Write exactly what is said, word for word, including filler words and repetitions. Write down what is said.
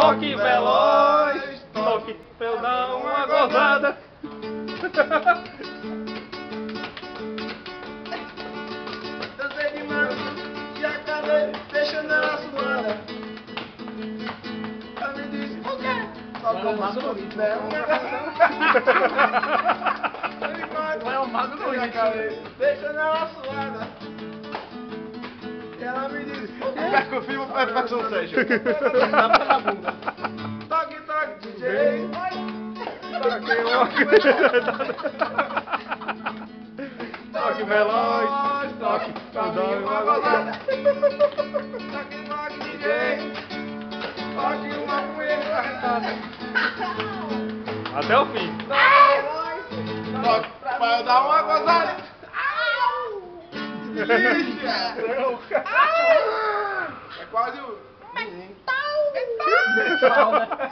Toque veloz, toque pra eu dar uma gozada. Dancei demais e acabei deixando ela suada. Ela me disse, o quê? Só que eu mato no ritmo, né? Não é o mago do ritmo. Deixando ela suada. E ela me disse, o quê? Pega o filme para a São Sérgio. Toque, toque, D J. Toque Toque veloz, toque, toque uma gozada. Toque, toque, D J. Toque uma poeira arretada. Até o fim. Toque pra eu dar uma gozada. Delícia! É quase o... Mental! Mental!